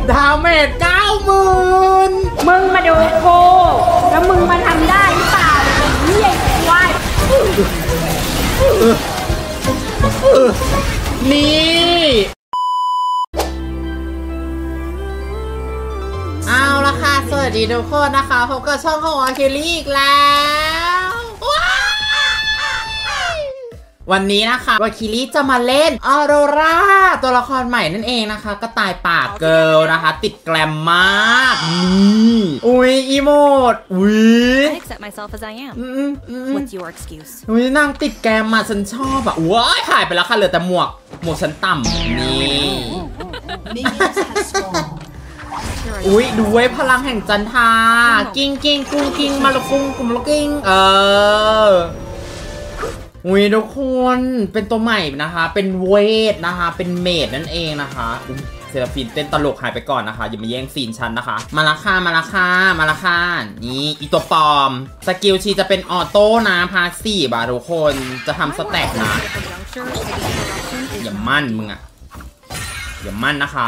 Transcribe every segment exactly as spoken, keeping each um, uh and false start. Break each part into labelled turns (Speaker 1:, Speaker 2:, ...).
Speaker 1: ดาเมจเก้าหมื่น
Speaker 2: มึงมาดูโกแล้วมึงมาทำได้หรือเปล่านี่ไอ้ควาย
Speaker 1: นี่เอาละค่ะสวัสดีทุกคนนะคะพบกับช่องของอาคิลี่อีกแล้ววันนี้นะคะวาคิลี่จะมาเล่นออโรราตัวละครใหม่นั่นเองนะคะก็ตายปากเกิร์ลนะคะติดแกรมมากนี่อุ้ยอีโมดอุ้ย
Speaker 3: I accept myself as I am. What's your excuse?
Speaker 1: อุ้ยนางติดแกรมมาฉันชอบอ่ะว้ายหายไปแล้วค่ะเหลือแต่หมวกหมวกฉันต่ำนี่อุ้ยดูไว้พลังแห่งจันทรากิ้งกิ้งกุ้งกิ้งมาลกุ้งกุมลกิ้งเอออุ้ยทุกคนเป็นตัวใหม่นะคะเป็นเวทนะคะเป็นเมดนั่นเองนะคะเซราฟินเต้นตลกหายไปก่อนนะคะอย่ามาแย่งซีนฉันนะคะมาละค่ะมาละค่ะมาละค่ะนี่อีตัวปลอมสกิลชีจะเป็นออโต้นะพาสซีฟอะทุกคนจะทำสแต็กนะอย่ามั่นมึงอะอย่ามั่นนะคะ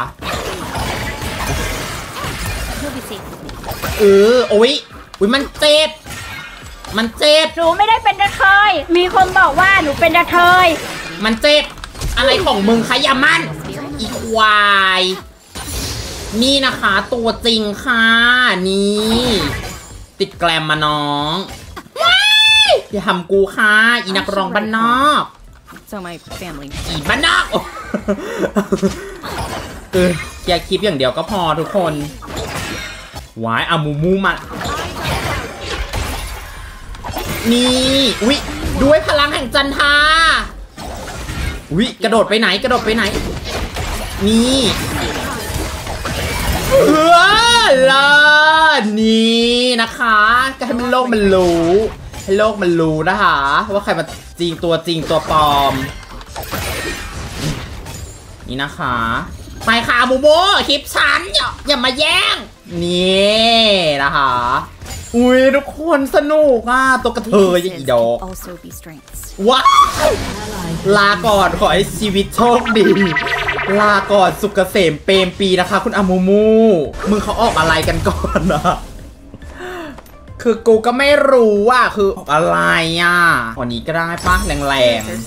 Speaker 1: เออโอ้ยอุ้ยมันเจ็บมันเจ็บ
Speaker 2: หนูไม่ได้เป็นกระเทยมีคนบอกว่าหนูเป็นกระเทย
Speaker 1: มันเจ็บอะไรของมึงคะอย่ามั่นอีควายนี่นะคะตัวจริงค่ะนี่ติดแกลมมาน้องอย่าทำกูค่ะอีนักร้องบ้านนอก
Speaker 3: So my family
Speaker 1: อีบ้านนอกเออแกคลิปอย่างเดียวก็พอทุกคนวายอามูมูมานี่อุ๊ยด้วยพลังแห่งจันทราอุ๊ยกระโดดไปไหนกระโดดไปไหนนี่เออล่ะนี่นะคะก็ให้มันโลกมันรู้ให้โลกมันรู้นะคะว่าใครมาจริงตัวจริงตัวปลอมนี่นะคะไปค่ะบูโบคลิปฉันอย่าอย่ามาแย่งนี่นะคะอุ้ยทุกคนสนุกอ่ะตัวกระเทยอีดอกว้าวลาก่อนขอให้ชีวิตโชคดีลาก่อนสุขเกษมเปรมปีนะคะคุณอามูมูมึงเขาออกอะไรกันก่อนนะคือกูก็ไม่รู้ว่าคืออะไรอ่ะวันนี้ก็ได้ปะแรงๆ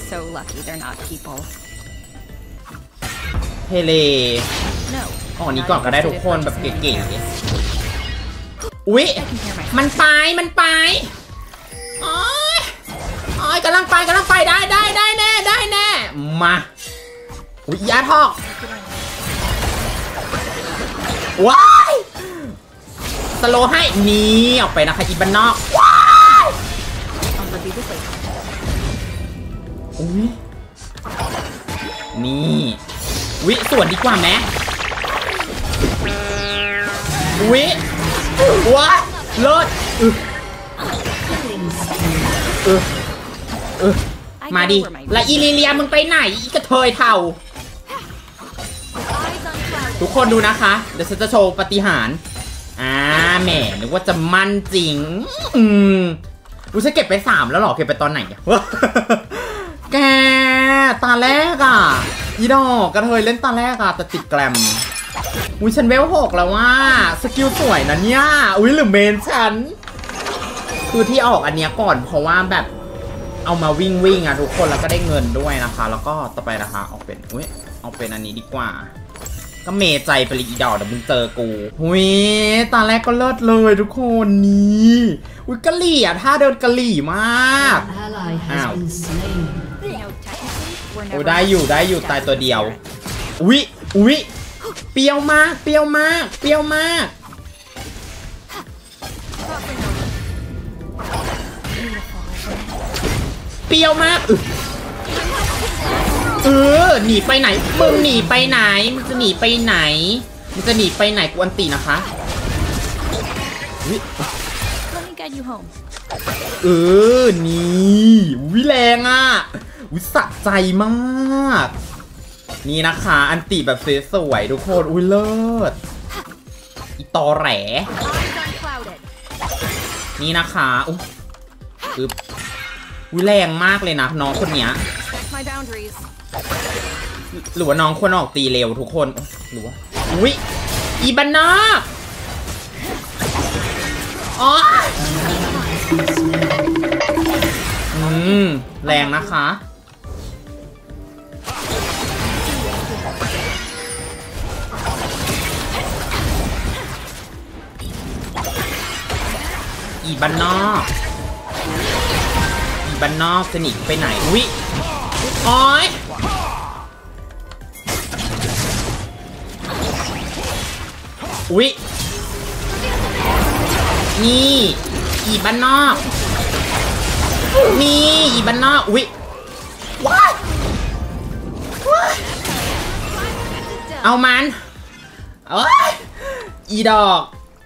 Speaker 1: เฮเลอ๋อนี้ก่อนก็ได้ทุกคนแบบเก๋ๆอุ๊ยมันไปมันไปโอ๊ยโอ๊ยกำลังไปกำลังไปได้ได้ได้แน่ได้แน่มาอุ๊ยยาทอกว้ายสโลให้นี่ออกไปนะคะอีบันนอกว้ายอุ๊ยนี่วิส่วนดีกว่าไหมวิว้าเลิศเออเออเออมาดิและอีลิเลียมึงไปไหนอีกระเทยเท่าทุกคนดูนะคะเดี๋ยวฉันจะโชว์ปาฏิหาริย์อ่าแหมนึกว่าจะมั่นจริงอืมกูจะเก็บไปสามแล้วหรอเก็บไปตอนไหนอะแกตาแรกอ่ะอีดอกกระเทยเล่นตาแรกอ่ะแต่ติดแกรมอุ้ยฉันเวลหกแล้วว่าสกิลสวยนะเนี่ยอุ้ยหรือเมนฉันคือที่ออกอันเนี้ยก่อนเพราะว่าแบบเอามาวิ่งวิ่งอ่ะทุกคนแล้วก็ได้เงินด้วยนะคะแล้วก็ต่อไปนะคะออกเป็นอุ้ยเอาเป็นอันนี้ดีกว่าก็เมใจไปเลยอีดอกเดี๋ยวมึงเจอกูอุ้ยตาแรกก็เลิศเลยทุกคนนี่อุ้ยกะหรี่อ่ะท่าเดินกะหรี่มากอ้าวโอ้ได้อยู่ได้อยู่ตายตัวเดียวอุ้ยอุ้ยเปรี้ยวมากเปรี้ยวมากเปรี้ยวมากเปรี้ยวมากเออหนีไปไหนมึงหนีไปไหนมึงจะหนีไปไหนมึงจะหนีไปไหนกูอันตีนะคะเออนี่วิแรงอ่ะวิสะใจมากนี่นะคะอันติแบบสวยๆทุกคนอุ้ยเลิศอีตอแหลนี่นะคะอุ๊ยคืออุ้ยแรงมากเลยนะน้องคนเนี้ยหรือว่าน้องควรออกตีเร็วทุกคนหรือว่าอุ้ยอีบันนอกอ๋ออืมแรงนะคะอีบันนอกอีบันนอกจะหนีไปไหนวิอ้อยอุ๊ยนี่อีบ้านนอกนี่อีบ้านนอกอุ๊ยว้ายเอามันเอ้ยอีดอก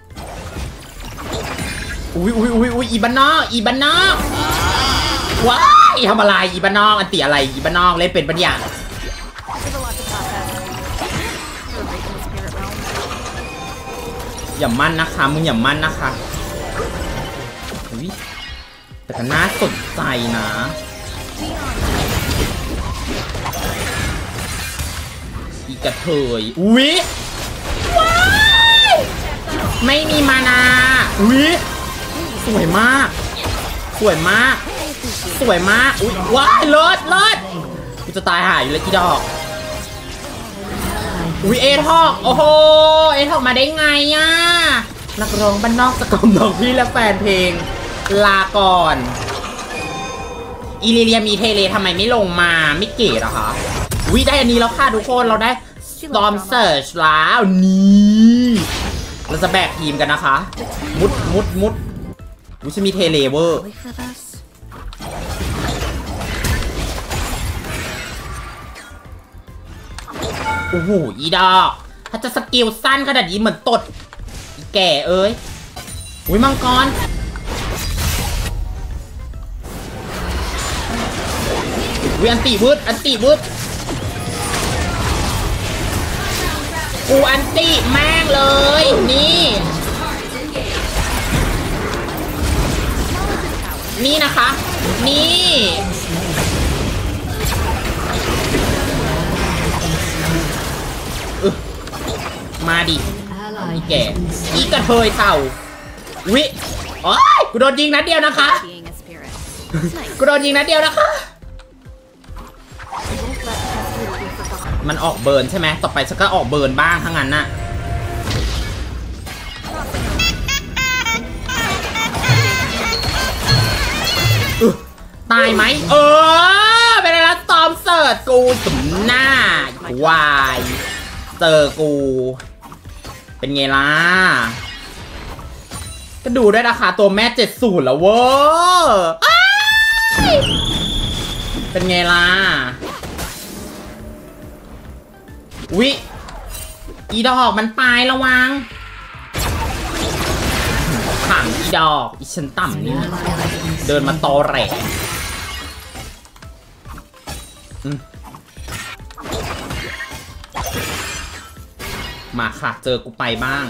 Speaker 1: อุ๊ยอุ๊ยอุ๊ยอุ๊ยอีบ้านนอกอีบ้านนอกว้ายทำอะไรอีบ้านนอกอันติอะไรอีบ้านนอกเล่นเป็นปัญญาอย่ามั่นนะคะมึงอย่ามั่นนะคะอุ้ยแต่ก็น่าสนใจนะอีกระเทยอุ้ยว้ายไม่มีมานาอุ้ยสวยมากสวยมากสวยมากอุ้ยว้ายเลิศเลิศกูจะตายหายอยู่เลยอีดอกอุ้ยเอทอกโอ้โหเอทอกมาได้ไงอ่ะนักร้องบ้านนอกสกอมน้องพี่และแฟนเพลงลาก่อนอีลิเลียมีเทเลทำไมไม่ลงมาไม่เก๋หรอคะอุ้ยได้อันนี้แล้วค่ะทุกคนเราได้ Storm Surge แล้วนี่เราจะแบกทีมกันนะคะมุดมุดมุดอุ้ยจะมีเทเลเวอร์โอ้โหอีดอกถ้าจะสกิลสั้นขนาดนี้เหมือนตดอีแก่เอ้ยอุ้ยมังกรอุ้ยอันติวืดอันติวืดกูอันติแม่งเลยนี่นี่นะคะนี่มาดิอีแก่อีกระเทยเต่าวิโอ้ยกูโดนยิงนัดเดียวนะคะกูโดนยิงนัดเดียวนะคะมันออกเบิร์นใช่ไหมต่อไปฉันก็ออกเบิร์นบ้างทั้งนั้นน่ะตายไหมเออเป็นอะไรนะตอมเสิร์ชกูสุมหน้าวายเจอกูเป็นไงล่ะก็ดูด้วยนะคะตัวแม่เจ็ดศูนย์แล้วเว้ยเป็นไงล่ะวิอีดอกมันปลายระวังขังอีดอกอีฉันต่ำนี่เดินมาตอแหลมาค่ะเจอกูไปบ้าง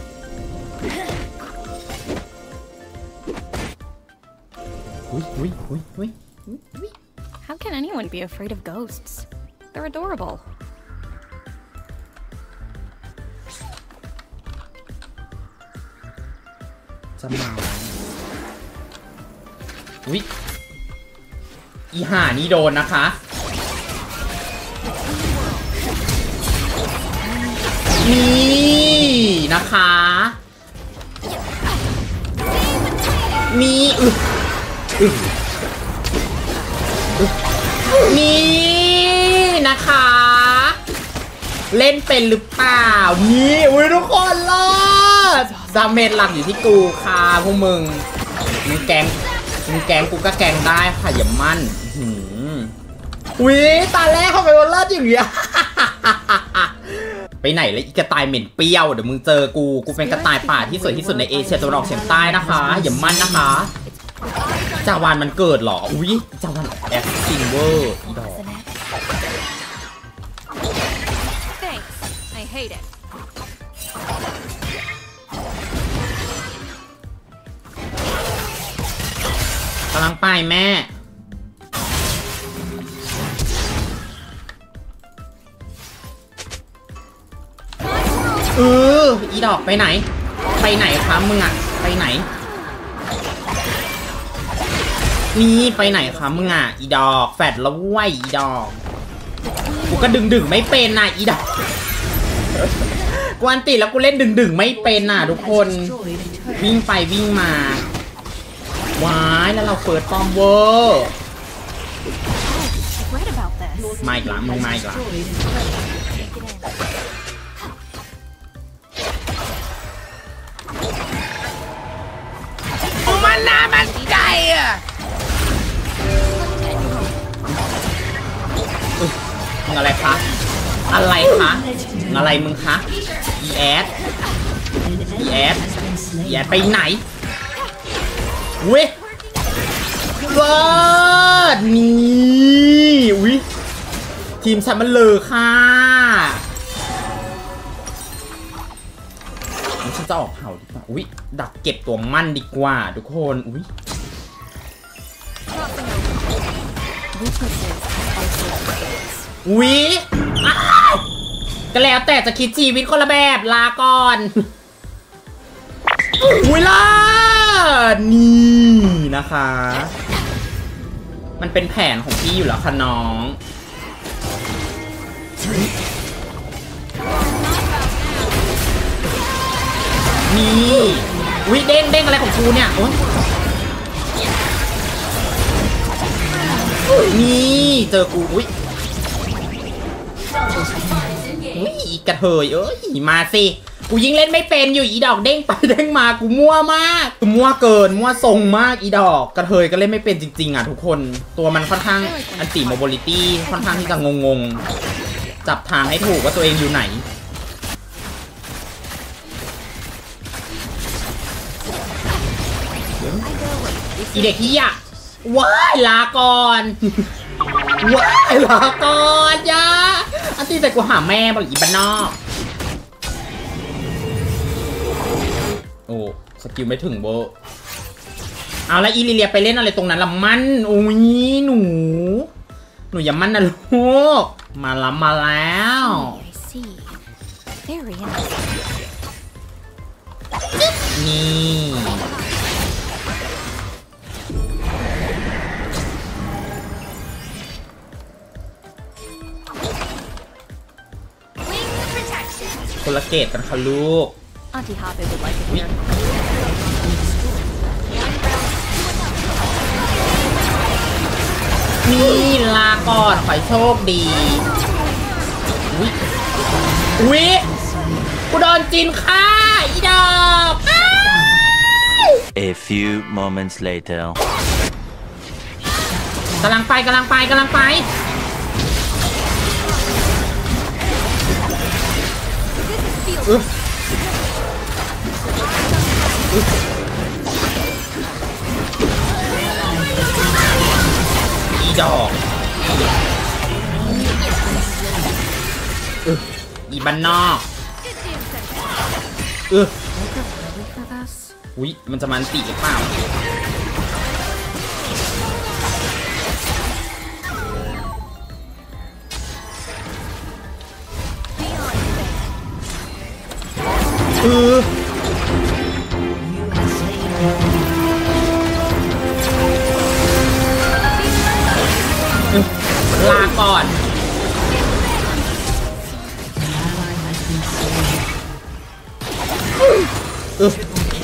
Speaker 1: อุ๊ยอุ๊ยอุ๊ยอุ๊ย
Speaker 3: How can anyone be afraid of ghosts? They're adorable.
Speaker 1: จะมาอุ๊ยอีห่านี่โดนนะคะนี่นะคะมีอึอึนี่นะคะเล่นเป็นหรือเปล่านี่อุ้ยทุกคนรอดดาเมจหลักอยู่ที่กูค่ะพวกมึงมึงแกงมึงแกงกูก็แกงได้ค่ะอย่ามั่นอุ้ยตาแรกเข้าไปวันเลิศอย่างเงี้ยไปไหนเลยอีกระต่ายเหม็นเปรี้ยวเดี๋ยวมึงเจอกูกูเป็นกระต่ายป่าที่สวยที่สุดในเอเชียตะวันออกเฉียงใต้นะคะอย่ามั่นนะคะจาวานมันเกิดหรออุ้ยจาวานแอคซิงเวอร์อีดอก
Speaker 3: Thanks. I hate it.
Speaker 1: กำลังไปแม่เอออีดอกไปไหนไปไหนคะมึงอะไปไหนนี่ไปไหนคะมึงอะอีดอกแฟดแล้วว้ยอีดอกกูก็ดึงดึงไม่เป็นน่ะอีดอกกวนติแล้วกูเล่นดึงดึงไม่เป็นน่ะทุกคนวิ่งไปวิ่งมาว้ายแล้วเราเปิดฟอร์มเวอร์
Speaker 3: Right about this.
Speaker 1: มาอีกละมึงมาอีกละมันน่ามันใจอ่ะมึงอะไรคะอะไรคะมึงอะไรมึงคะอีแอดอีแอดอีแอดไปไหนเว้ยเวิร์ดนี่อุ้ยทีมฉันมันเลอค่ะฉันจะออกเผาดีกว่าอุ้ยดักเก็บตัวมั่นดีกว่าทุกคนอุ้ย
Speaker 3: Weaknesses are
Speaker 1: อุ้ยอ้าวก็แล้วแต่จะคิดชีวิตคนละแบบลาก่อนอุ้ยล่ะนี่นะคะ มันเป็นแผนของพี่อยู่แล้วค่ะน้องนี่อุ้ยเด้งเด้งอะไรของกูเนี่ยโอ๊ยนี่เจอกูอุ้ยอุ้ยกระเทยเอ้ยมาสิกูยิ่งเล่นไม่เป็นอยู่อีดอกเด้งไปเด้งมากูมั่วมากกูมั่วเกินมั่วทรงมากอีดอกกระเทยก็เล่นไม่เป็นจริงๆอ่ะทุกคนตัวมันค่อนข้างอันติโมบิลิตี้ค่อนข้างที่จะงงๆจับทางให้ถูกว่าตัวเองอยู่ไหนอีเด็กที่อ่ะว้ายลาก่อนว้ายลาก่อนยาอันตีแต่กูหาแม่บอกอีบ้านนอกโอ้สกิลไม่ถึงโบเอาแล้วอีลิเลียไปเล่นอะไรตรงนั้นละมันโอ้ยหนูหนูอย่ามั่นนะลูกมาล้ำมาแล้ว
Speaker 3: I see. Very interesting.
Speaker 1: นี่คนละเกตกันค่ะลูก
Speaker 3: Auntie Habe would like it here.
Speaker 1: นี่ลาก่อนขอให้โชคดีวิวิกูโดนจินฆ่าอีดอก
Speaker 4: A few moments later.
Speaker 1: กำลังไปกำลังไปกำลังไปอึ๊บอึ๊บอีดอกอึ๊บอีบ้านนอกอึ๊บ
Speaker 3: Really for this?
Speaker 1: อุ๊ยมันจะมันติหรือเปล่าเออลาก่อนเออ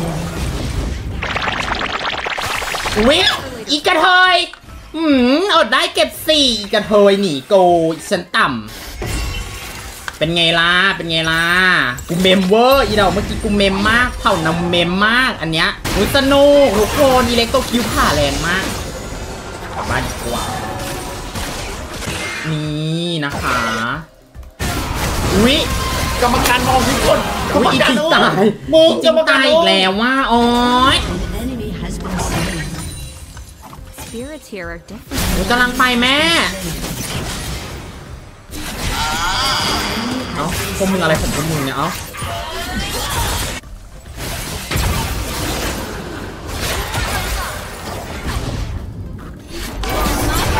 Speaker 1: วิอีกระเทยหืมอดได้เก็บสี่อีกระเทยหนีโกฉันต่ำเป็นไงล่ะเป็นไงล่ะกูเมมเวอร์อีดอกเมื่อกี้กูเมมมากเผ่านำเมมมากอันเนี้ยอุสนุกทุกคนอีเล็กโตคิวผ่าแรงมากกลับบ้านดีกว่านี่นะคะวิกรรมการมองทุกคนวิอีจิตายมึงจะตายอีกแล้วว่าโอ๊ย
Speaker 3: Spirits here are different.
Speaker 1: กำลังไปแม่เอ้าพวกมึงอะไรของพวกมึงเนี่ยเอ้า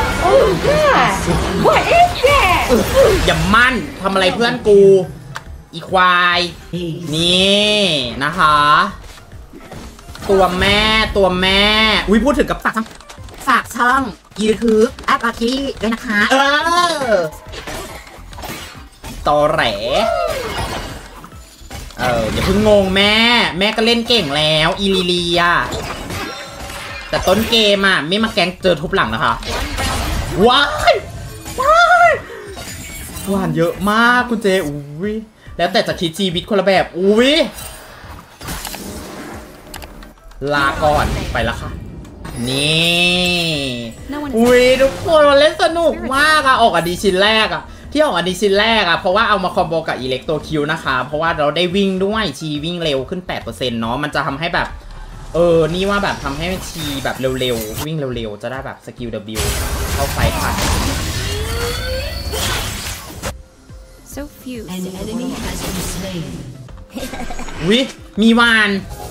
Speaker 2: What is that
Speaker 1: อย่ามั่นทำอะไรเพื่อนกูอีควายนี่นะคะตัวแม่ตัวแม่อุ้ยพูดถึงกับฝากช่องฝากช่องยูทูบแอปอาคีด้วยนะคะเออตอแหลเอออย่าเพิ่งงงแม่แม่ก็เล่นเก่งแล้วอีลีเลียแต่ต้นเกมอ่ะไม่มาแกงเจอทุบหลังนะคะว้ายว้ายหวานเยอะมากคุณเจอุ้ยแล้วแต่จะคิดชีวิตคนละแบบอุ้ยลาก่อนไปแล้วค่ะนี่อุ้ยทุกคนมันเล่นสนุกมากอะออกอดีชิ้นแรกอะที่ออกอดีชิ้นแรกอะเพราะว่าเอามาคอมโบกับอิเล็กโตคิวนะคะเพราะว่าเราได้วิ่งด้วยชีวิ่งเร็วขึ้น แปดเปอร์เซ็นต์ เนาะมันจะทำให้แบบเออนี่ว่าแบบทำให้ชีแบบเร็วๆวิ่งเร็วๆจะได้แบบสกิล W เข้าไฟทัน
Speaker 3: So few.
Speaker 5: An enemy has been slain.
Speaker 1: วิมีวาน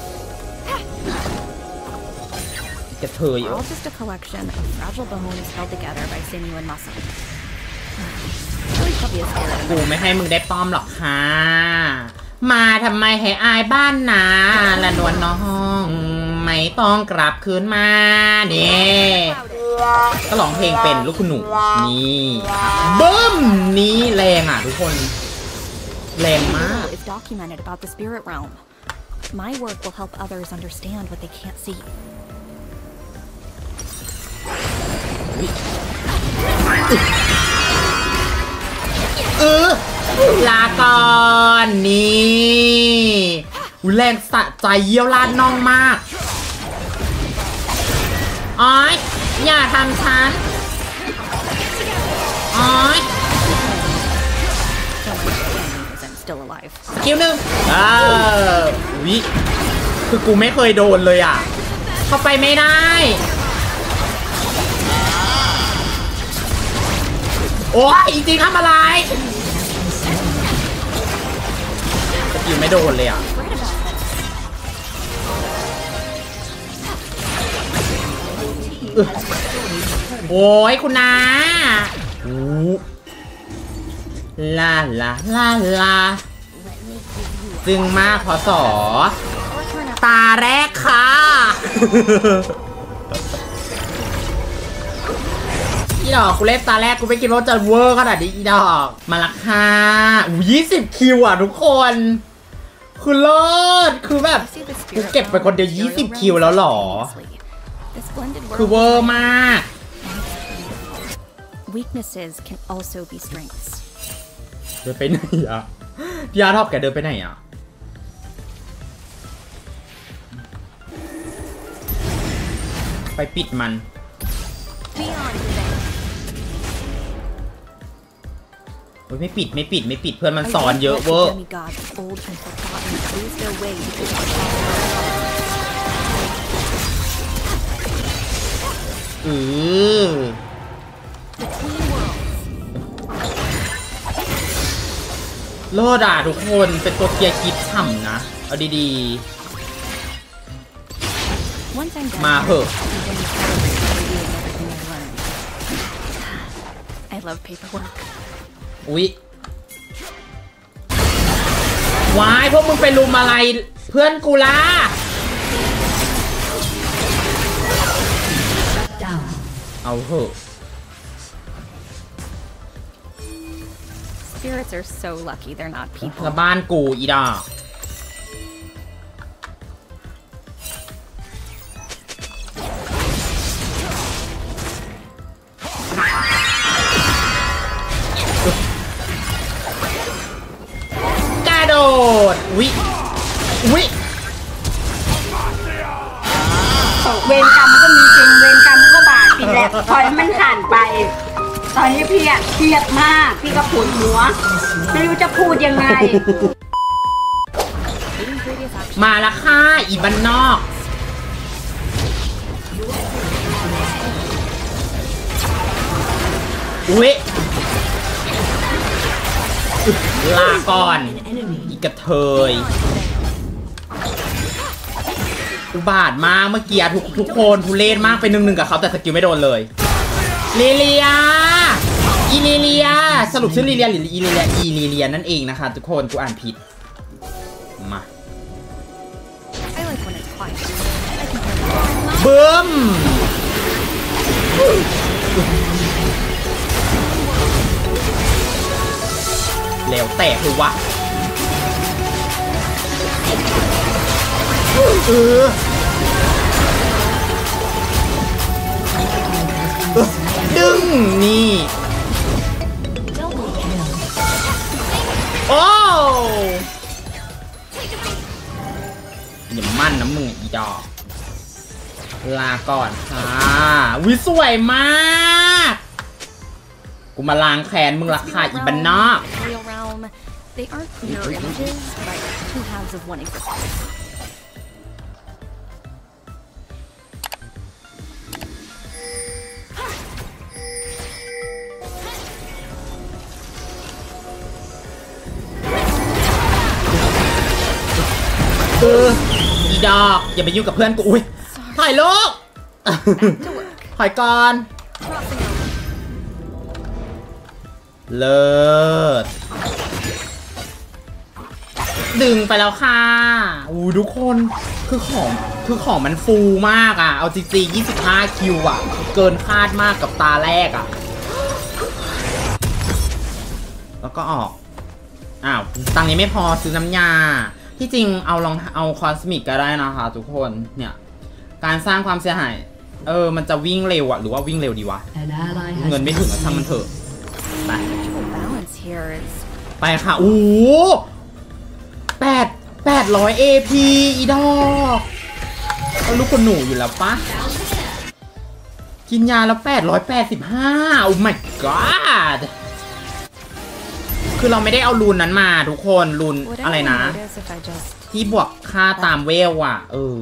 Speaker 1: กระเทย
Speaker 3: We're all just a collection of fragile bones held together by sinew and muscle. Really probably a spirit.
Speaker 1: กูไม่ให้มึงได้ป้อมหรอกค่ะมาทำไมให้อายบ้านนาละนวลน้องไม่ต้องกลับคืนมาเนี่ยก็ร้องเพลงเป็นลูกคุณหนูนี่บึ้มนี่แรงอ่ะทุกคนแรงมาก
Speaker 3: Is documented about the spirit realm. My work will help others understand what they can't see.
Speaker 1: เออลาก่อนนี่แรงสะใจเยี่ยวลาดน่องมากอ้อยอย่าทำฉันอ้อย
Speaker 3: I'm still alive.
Speaker 1: สกิลหนึ่งเออวิคือกูไม่เคยโดนเลยอ่ะเข้าไปไม่ได้โอ้ยจริงๆทำอะไรสกิลไม่โดนเลยอ่ะโอ้ยคุณนาลาลาลาลาจึงมากพอสอตาแรกค่ะอีดอกกูเล่นตาแรกกูไม่คิดว่าจะเวอร์ขนาดนี้อีดอกมาละค่ะยี่สิบคิวอ่ะทุกคนคือเลิศคือแบบกูเก็บไปคนเดียวยี่สิบคิวแล้วหรอคือเวอร์มาก
Speaker 3: Weaknesses can also be strengths.
Speaker 1: เดินไปไหนอ่ะพี่อาร์ทอบแกเดินไปไหนอ่ะไปปิดมันโอ้ยไม่ปิดไม่ปิดไม่ปิดเพื่อนมันสอนเยอะเวอร์อือโลดอ่ะทุกคนเป็นตัวเกียร์คิดฉ่ำนะเอาดีๆมาเหอะ
Speaker 3: I love paperwork.
Speaker 1: อุ๊ย วายพวกมึงไปลุมอะไรเพื่อนกูล่ะเอาเหอะ
Speaker 3: Spirits are so lucky they're not people.
Speaker 1: แล้วบ้านกูอีดอกกระโดดวิวิ
Speaker 2: เวรกรรมก็มีจริงเวรกรรมก็บาปจริงแหละพอมันผ่านไปตอนนี้พี่อะเครียดมากพี่ก็ปวดหัวไม่รู้จะพูดยังไง
Speaker 1: มาละค่ะอีบ้านนอกอุ๊ยลาก่อนอีกระเทยอุบาทมากเมื่อกี้ทุกทุกคนทุเรศมากไปหนึ่งหนึ่งกับเขาแต่สกิลไม่โดนเลยลิเลียออีลิเลียสรุปชื่อลิเลียหรืออีลิเลียอีลิเลียนั่นเองนะคะทุกคนกูอ่านผิดมา
Speaker 3: I like when it's quiet. I can hear
Speaker 1: บึ้มแล้วแตกเลยวะเออดึงนี่โอ้อย่ามั่นนะมึงอีดอกลาก่อนค่ะวิสวยมากกูมาล้างแค้นมึงราคาอีบันนอก
Speaker 3: Real realm. They aren't mirror images, but two halves of one existence.
Speaker 1: เอออีดอกอย่าไปยุ่งกับเพื่อนกูอุ้ยถอยลูกถอยก่อนเลิศดึงไปแล้วค่ะอู้ทุกคนคือของคือของมันฟูมากอ่ะเอาจริงๆยี่สิบห้าคิวอ่ะเกินคาดมากกับตาแรกอ่ะแล้วก็ออกอ้าวตังค์นี้ไม่พอซื้อน้ำยาที่จริงเอาลองเอาคอสมิกก็ได้นะคะทุกคนเนี่ยการสร้างความเสียหายเออมันจะวิ่งเร็วอะหรือว่าวิ่งเร็วดีวะ
Speaker 5: An ally
Speaker 1: เงิน
Speaker 5: has
Speaker 1: ไม่ถึงอะช่างมันเถอะไป
Speaker 3: Balance here is
Speaker 1: ไปค่ะโอ้โหแปดแปดร้อยเอพีอีดอกเอาลูกคนหนูอยู่แล้วปะกินยาแล้วแปดร้อยแปดสิบห้าโอ้ my god คือเราไม่ได้เอารูนนั้นมาทุกคนรูน
Speaker 3: would
Speaker 1: อะไร
Speaker 3: anyone
Speaker 1: นะ
Speaker 3: notice if I just
Speaker 1: ที่บวกค่าตามเวลอ่ะเออ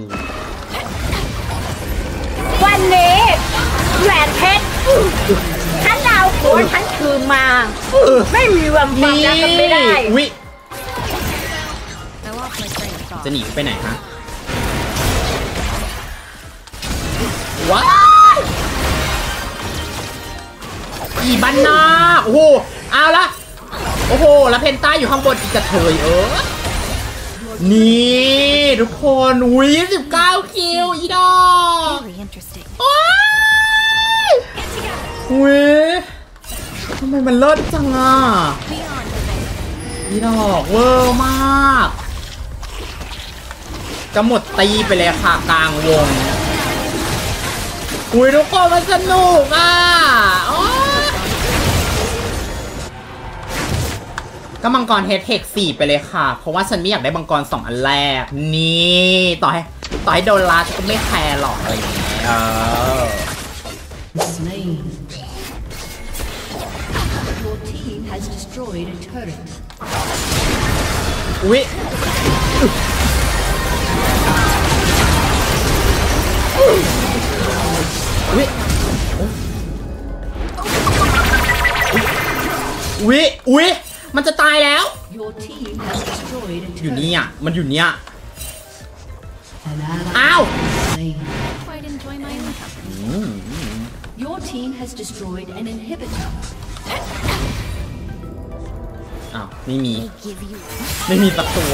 Speaker 2: วันนี้แหวนเพชรฉันเอาผัวฉันคืนมา ไม่มีวันฟังรักกันไม่ได้
Speaker 1: วิ
Speaker 3: I lost my train of thought.
Speaker 1: จะหนีไปไหนฮะว้ายอีบันนาโอ้โหเอาละโอ้โหแล้วเพนต้าอยู่ข้างบนอีกกระเทยเออนี่ทุกคนอุ้ยสิบเก้าคิวอีดอก
Speaker 3: Very interesting.
Speaker 1: โอ้ยอุ้ยทำไมมันเลิศจังอ่ะ
Speaker 3: Beyond the veil.
Speaker 1: อีดอกเวอร์มากจะหมดตีไปเลยค่ะกลางวงอุ้ยทุกคนมันสนุกอ่ะโอ๊ยก็มังกรเฮดเทคสี่ไปเลยค่ะเพราะว่าฉันไม่อยากได้มังกรสองอันแรกนี่ต่อให้ต่อให้โดนลาก็ไม่แคร์หรอกอะไรอย่างเงี้ยเออ
Speaker 5: slain. Your team has destroyed a turret.
Speaker 1: อุ้ยอุ้ยอุ้ยอุ้ยมันจะตายแล้ว
Speaker 5: Your team has destroyed a
Speaker 1: อยู่
Speaker 5: turret.
Speaker 1: นี่อ่ะมันอยู่เนี่ย
Speaker 5: An ally
Speaker 1: อ้าว
Speaker 5: slain.
Speaker 3: Quite enjoy my own company.
Speaker 5: Your team has destroyed an inhibitor.
Speaker 1: อ้าวไม่มี
Speaker 3: They give you
Speaker 1: ไม่มีสักตัว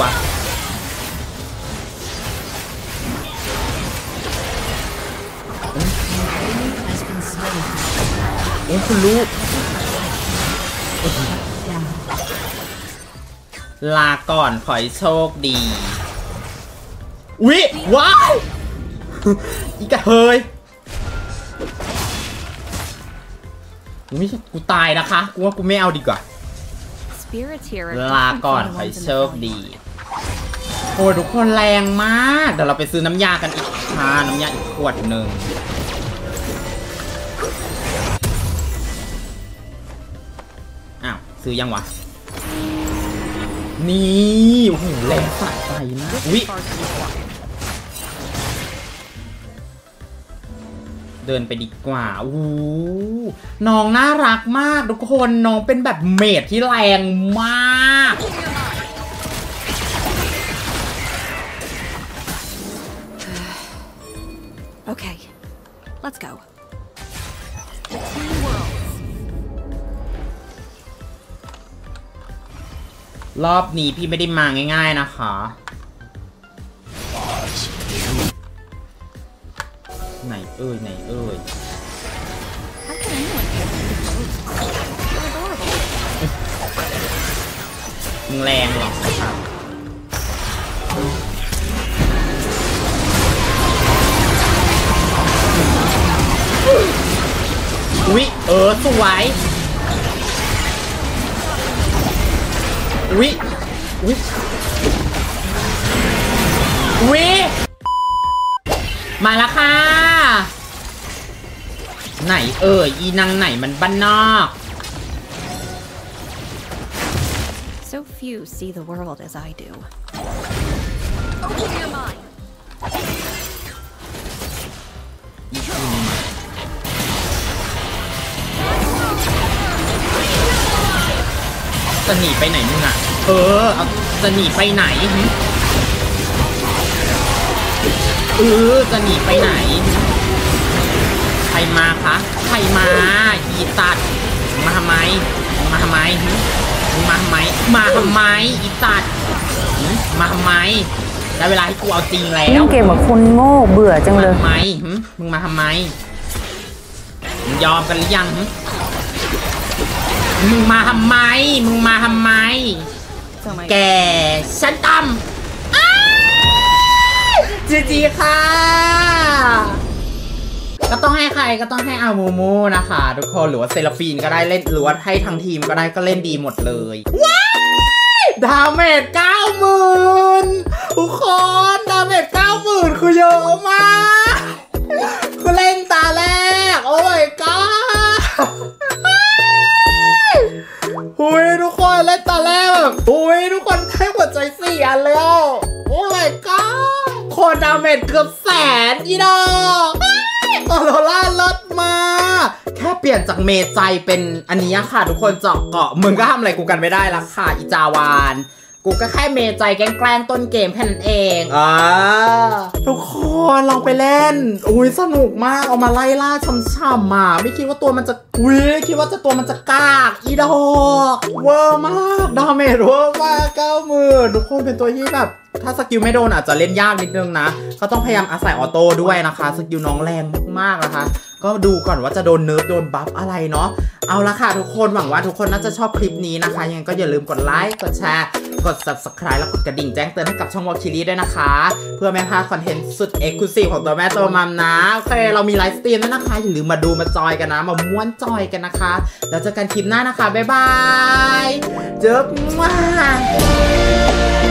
Speaker 5: Has been slain.
Speaker 1: โอ้คุณลูก
Speaker 5: Down.
Speaker 1: ลาก่อนขอให้โชคดีอุ๊ยว้าวอีกระเทยกูไม่กูตายนะคะกูว่ากูไม่เอาดีกว่า
Speaker 3: spirits here. are
Speaker 1: ลา
Speaker 3: different
Speaker 1: ก่อน
Speaker 3: from the
Speaker 1: ขอให้
Speaker 3: ones in
Speaker 1: โช
Speaker 3: the
Speaker 1: ค
Speaker 3: valley.
Speaker 1: ดีโอ้ยทุกคนแรงมากเดี๋ยวเราไปซื้อน้ำยากันอีกค่ะน้ำยาอีกขวดหนึ่งอ้าวซื้อยังวะนี่โอ้โหแรงสะใจมากอุ๊ย
Speaker 3: Far too quiet.
Speaker 1: เดินไปดีกว่าอู้น้องน่ารักมากทุกคนน้องเป็นแบบเมดที่แรงมาก
Speaker 3: Okay, let's go. The Teen Worlds.
Speaker 1: รอบนี้พี่ไม่ได้มาง่ายๆนะคะไหนเอ่ยไหนเอ่ย
Speaker 3: How can anyone be You're adorable.
Speaker 1: มึงแรงหรอกนะครับอุ๊ยเออสวยอุ๊ยอุ๊ยอุ๊ยมาแล้วค่ะไหนเอ่ยอีนางไหนมันบ้านนอก
Speaker 3: So few see the world as I do. Open your mind.
Speaker 1: อีกทีนึงจะหนีไปไหนมึงอ่ะเออเอาจะหนีไปไหนเออจะหนีไปไหนใครมาคะใครมาอีตัดมาทำไมมาทำไมมึงมาทำไมมาทำไมอีตัดมาทำไมได้เวลาให้กูเอาจริงแล้ว
Speaker 2: เกมแบบคนโง่เบื่อจังเลย
Speaker 1: มาทำไมมึงมาทำไมมึงยอมกันหรือยังมึงมาทำไมมึงมาทำไมแกฉันตำจีจีค่ะก็ต้องให้ใครก็ต้องให้อามูมูนะคะทุกคนหรือว่าเซราฟีนก็ได้เล่นหรือว่าให้ทั้งทีมก็ได้ก็เล่นดีหมดเลยว้ายดาเมจเก้าหมื่นทุกคนดาเมจเก้าหมื่นคือเยอะมากคือเล่นตาแรกโอ้ยก้าหุยทุกคนเล่นตาแรกแบบหุยทุกคนให้หัวใจสี่อันเลยอ่ะโอ้ยก้าคนดาเมจเกือบแสนอีดอกออโรร่าลดมาแค่เปลี่ยนจากเมใจเป็นอันนี้ค่ะทุกคนเจาะเกาะมึงก็ทำอะไรกูกันไม่ได้ละค่ะอีจาวานกูก็แค่เมใจแกล้งต้นเกมแค่นั้นเองอ่าทุกคนลองไปเล่นอุ้ยสนุกมากเอามาไล่ล่าช่ำๆมาไม่คิดว่าตัวมันจะอุ้ยคิดว่าจะตัวมันจะกากอีดอกเวอร์มากดาเมจเวอร์มากเก้าหมื่นทุกคนเป็นตัวที่แบบถ้าสกิลไม่โดนอาจจะเล่นยากนิดนึงนะก็ต้องพยายามอาศัยออโต้ด้วยนะคะสกิลน้องแรงมากๆนะคะก็ดูก่อนว่าจะโดนเนิร์ฟโดนบัฟอะไรเนาะเอาละค่ะทุกคนหวังว่าทุกคนน่าจะชอบคลิปนี้นะคะยังไงก็อย่าลืมกดไลค์กดแชร์กด ซับสไครบ์ แล้วกดกระดิ่งแจ้งเตือนให้กับช่องวอลคิลี่ด้วยนะคะเพื่อไม่พลาดคอนเทนต์สุดเอ็กซ์คลูซีฟของตัวแม่ตัวมัมนะโอเคเรามีไลฟ์สตรีมด้วยนะคะอย่าลืมมาดูมาจอยกันนะมาม้วนจอยกันนะคะแล้วเจอกันคลิปหน้านะคะบ๊ายบายเจอกัน